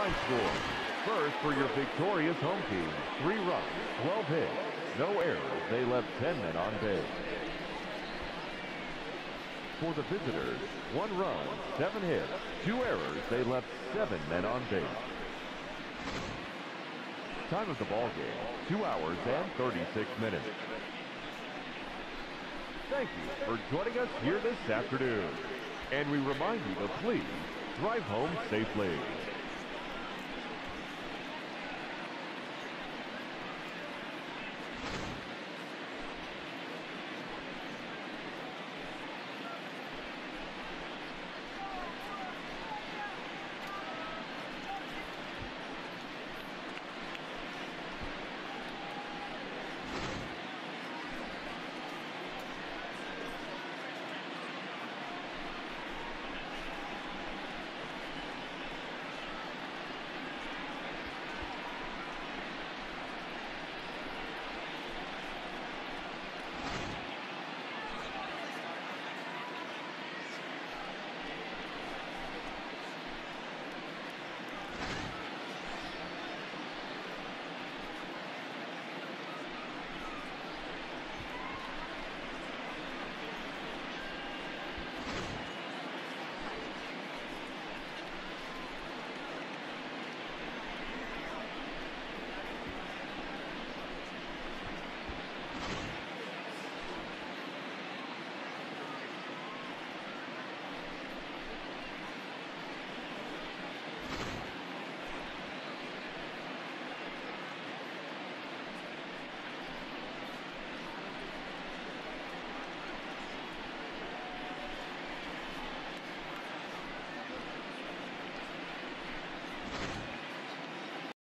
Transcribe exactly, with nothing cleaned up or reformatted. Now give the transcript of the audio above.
high scores. First for your victorious home team, three runs, twelve hits, no errors. They left ten men on base. For the visitors, one run, seven hits, two errors. They left seven men on base. Time of the ball game, two hours and thirty-six minutes. Thank you for joining us here this afternoon. And we remind you to please drive home safely.